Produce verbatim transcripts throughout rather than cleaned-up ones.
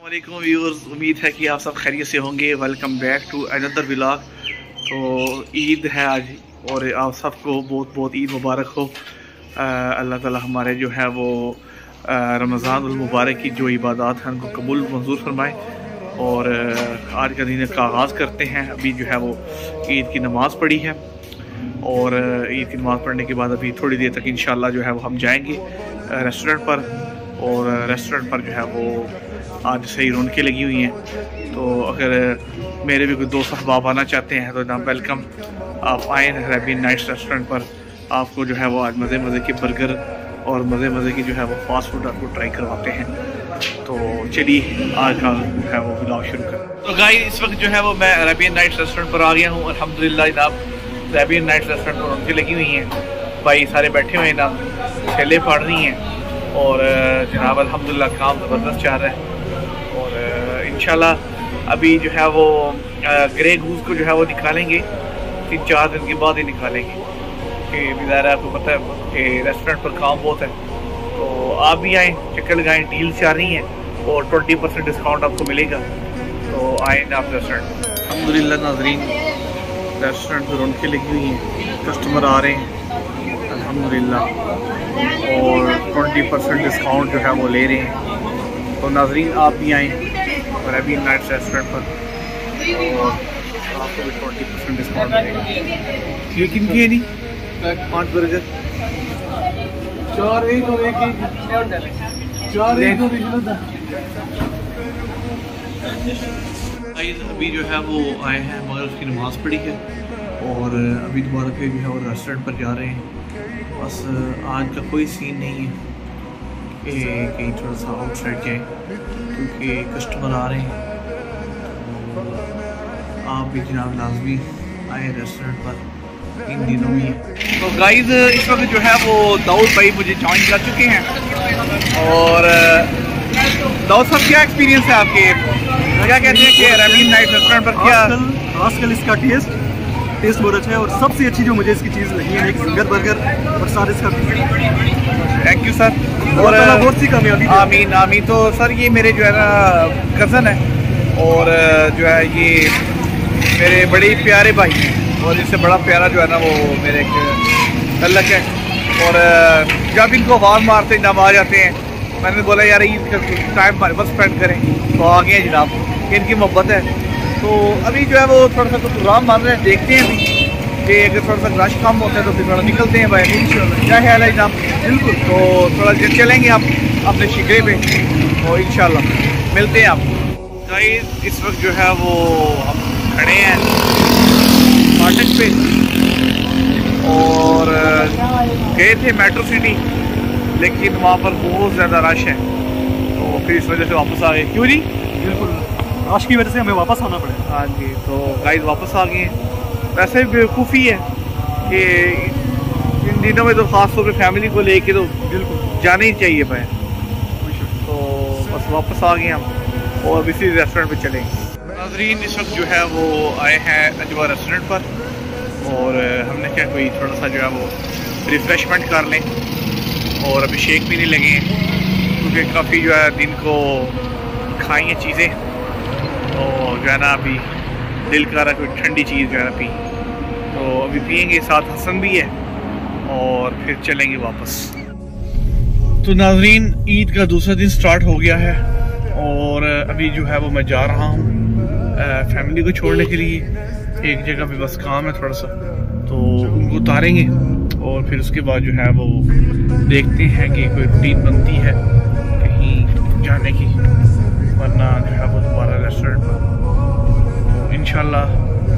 अस्सलामुअलैकुम व्यूअर्स, उम्मीद है कि आप सब खैरियत से होंगे। Welcome back to another vlog. तो ईद है आज और आप सबको बहुत बहुत ईद मुबारक हो। अल्लाह ताला हमारे जो है वो रमज़ान उल मुबारक की जो इबादत हैं उनको कबूल मंजूर फरमाए। और आज का दिन का आगाज़ करते हैं। अभी जो है वो ईद की नमाज़ पढ़ी है और ईद की नमाज़ पढ़ने के बाद अभी थोड़ी देर तक इंशाल्लाह जो है वो हम जाएंगे रेस्टोरेंट पर। और रेस्टोरेंट पर जो है वो आज सही रौनकें लगी हुई हैं। तो अगर मेरे भी कोई दोस्त अहबाब आना चाहते हैं तो ना वेलकम, आप आएँ अरेबियन नाइट्स रेस्टोरेंट पर। आपको जो है वो आज मज़े मज़े के बर्गर और मज़े मज़े की जो है वो फास्ट फूड आपको ट्राई करवाते हैं। तो चलिए आज का जो है वो व्लॉग शुरू करें। तो गाइस इस वक्त जो है वो मैं अरेबियन नाइट्स रेस्टोरेंट पर आ गया हूँ। अल्हम्दुलिल्लाह जनाब, अरेबियन नाइट्स रेस्टोरेंट पर रौनकें लगी हुई हैं। भाई सारे बैठे हुए हैं ना, ठेले फाड़ रही हैं और जनाब अल्हम्दुलिल्लाह काम ज़बरदस्त चल रहा है। और इंशाल्लाह अभी जो है वो ग्रे गूस को जो है वो निकालेंगे, तीन चार दिन के बाद ही निकालेंगे कि ज़ाहिर है आपको पता है कि रेस्टोरेंट पर काम बहुत है। तो आप भी आएँ, चक्कर लगाएँ, डील चल रही हैं और ट्वेंटी परसेंट डिस्काउंट आपको मिलेगा। तो आएँ आप रेस्टोरेंट। अल्हम्दुलिल्लाह नाज़रीन, रेस्टोरेंट पर रौनकें लगी हुई हैं, कस्टमर आ रहे हैं अल्हम्दुलिल्लाह और ट्वेंटी परसेंट डिस्काउंट जो है वो ले रहे हैं। तो नाज़रीन आप भी आएँ अरेबियन नाइट्स रेस्टोरेंट पर और आपको भी ट्वेंटी परसेंट डिस्काउंट मिलेगा। ये किनकी है नहीं पाँच बर्गर चार एक और एक चार एक अभी जो है वो आए हैं मगर उसकी नमाज़ पढ़ी है और अभी दोबारा फिर जो है वो रेस्टोरेंट पर जा रहे हैं। बस आज का कोई सीन नहीं है कि कहीं थोड़ा सा आउटसाइड जाए क्योंकि कस्टमर आ रहे हैं। आप भी जनाब लाजमी आए रेस्टोरेंट पर इन दिनों में। तो गाइस इस वक्त जो है वो दाऊद भाई मुझे ज्वाइन कर चुके हैं। और दाऊद साहब क्या एक्सपीरियंस है आपके, क्या कहते हैं कि अरेबियन नाइट रेस्टोरेंट पर क्या आजकल इसका टेस्ट टेस्ट बहुत अच्छा है और सबसे अच्छी जो मुझे इसकी चीज़ लगी है एक सिंगर बर्गर और साथ इसका। Thank you sir. और बहुत सी कामयाबी। आमीन आमीन। तो सर ये मेरे जो है ना कज़न है और जो है ये मेरे बड़े प्यारे भाई हैं और इससे बड़ा प्यारा जो है ना वो मेरे एक तल्लक है। और जब इनको आवाज़ मारते जब आ जाते हैं, मैंने बोला यार ईद का टाइम बस स्पेंड करें तो आ गए जनाब, इनकी मोहब्बत है। तो अभी जो है वो थोड़ा सा तो प्रोग्राम मान रहे हैं, देखते हैं अभी कि अगर थोड़ा सा रश कम होता है तो फिर थोड़ा निकलते हैं भाई। क्या ख्याल है जनाब? बिल्कुल। तो थोड़ा चलेंगे आप अपने शिकरे पे और इंशाल्लाह मिलते हैं आपको। गाइस इस वक्त जो है वो हम खड़े हैं फाटक पे और गए थे मेट्रो सिटी, लेकिन वहाँ पर बहुत ज़्यादा रश है तो फिर इस वजह से वापस आ गए। क्यों जी? बिल्कुल, रश की वजह से हमें वापस आना पड़ेगा। हाँ जी। तो गाइस वापस आ गए हैं। वैसे बेवकूफ़ी है कि इन दिनों में तो ख़ास तौर पे फैमिली को लेके तो बिल्कुल जाना ही चाहिए भाई। तो बस वापस आ गए हम और इसी रेस्टोरेंट पे चलेंगे। नाज़रीन इस वक्त जो है वो आए हैं अजवा रेस्टोरेंट पर और हमने क्या कोई थोड़ा सा जो है वो रिफ़्रेशमेंट कर लें और अभी शेक भी नहीं लगे हैं क्योंकि काफ़ी जो है दिन को खाई हैं चीज़ें। तो जो है ना अभी दिल का रहा कोई ठंडी चीज़ जो है ना पी, तो अभी पियेंगे, साथ हसन भी है और फिर चलेंगे वापस। तो नाज़रीन ईद का दूसरा दिन स्टार्ट हो गया है और अभी जो है वो मैं जा रहा हूँ फैमिली को छोड़ने के लिए। एक जगह पे बस काम है थोड़ा सा, तो उनको उतारेंगे और फिर उसके बाद जो है वो देखते हैं कि कोई रूटीन बनती है कहीं जाने की, वरना जो है वो दोबारा रेस्टोरेंट पर। तो इंशाल्लाह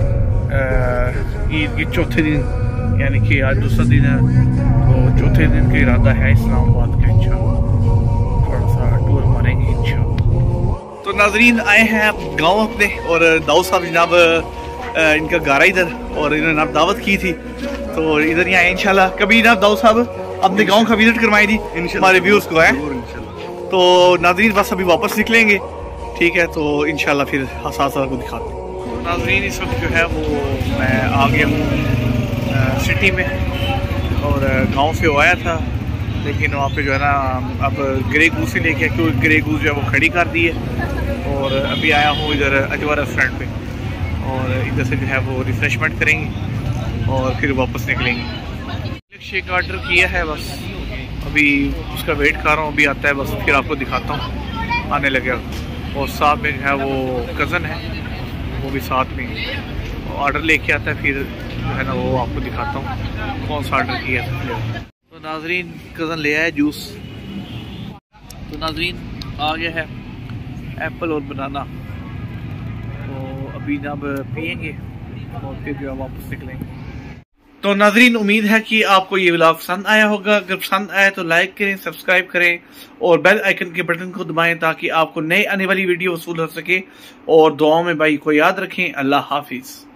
ईद के चौथे दिन यानी कि आज दूसरा दिन है तो चौथे दिन का इरादा है इस्लामाबाद का इंशाल्लाह थोड़ा सा टूर मारेंगे इंशाल्लाह। तो नाजरीन आए हैं गांव अपने और दाऊद साहब जनाब इनका गारा इधर और इन्होंने आप दावत की थी तो इधर ही आए इंशाल्लाह। कभी जनाब दाऊद साहब अपने गांव का विजिट करवाई थी हमारे व्यूअर्स को है। तो नाजरीन बस अभी वापस निकलेंगे, ठीक है? तो इंशाल्लाह फिर साथ साथ को दिखाते हैं। नाजरीन इस वक्त जो है वो मैं आ गया हूँ सिटी में और गांव से आया था लेकिन वहाँ पे जो है ना अब ग्रे गूस ही लेके क्योंकि ग्रे गूस जो है वो खड़ी कर दी है और अभी आया हूँ इधर अजवा रेस्टोरेंट पे, और इधर से जो है वो रिफ्रेशमेंट करेंगे और फिर वापस निकलेंगे। मिल्क शेक ऑर्डर किया है, बस अभी उसका वेट कर रहा हूँ, अभी आता है बस फिर आपको दिखाता हूँ, आने लगे। और साथ में जो है वो कज़न है, वो भी साथ में ऑर्डर लेके आता है, फिर जो है ना वो आपको दिखाता हूँ कौन सा ऑर्डर किया है। तो नाजरीन कज़न ले आया जूस, तो नाजरीन आ गया है एप्पल और बनाना, तो अभी जब पियेंगे और फिर जो है वापस निकलेंगे। तो नाजरीन उम्मीद है कि आपको ये व्लॉग पसंद आया होगा। अगर पसंद आया तो लाइक करें, सब्सक्राइब करें और बेल आइकन के बटन को दबाएं ताकि आपको नई आने वाली वीडियो वसूल हो सके। और दुआओं में भाई को याद रखें। अल्लाह हाफिज।